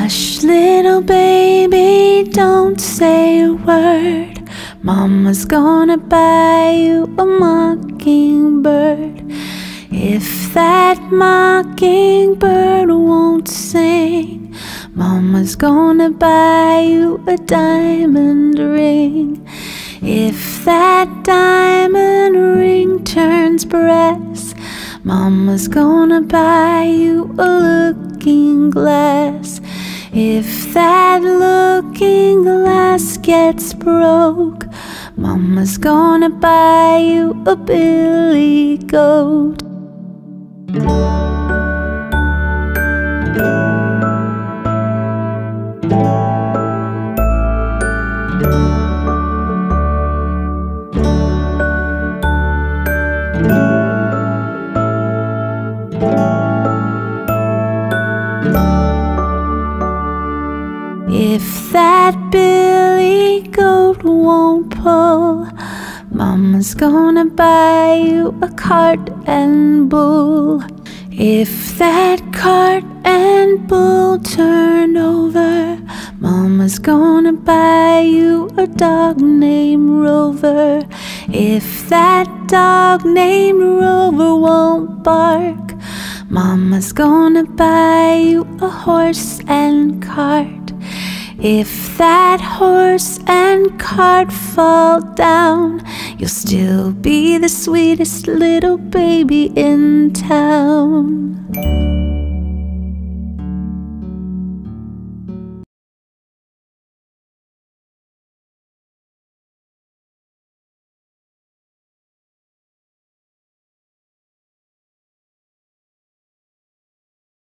Hush, little baby, don't say a word. Mama's gonna buy you a mockingbird. If that mockingbird won't sing, Mama's gonna buy you a diamond ring. If that diamond ring turns brass, Mama's gonna buy you a looking glass. If that looking glass gets broke, Mama's gonna buy you a billy goat. If that billy goat won't pull, Mama's gonna buy you a cart and bull. If that cart and bull turn over, Mama's gonna buy you a dog named Rover. If that dog named Rover won't bark, Mama's gonna buy you a horse and cart. If that horse and cart fall down, you'll still be the sweetest little baby in town.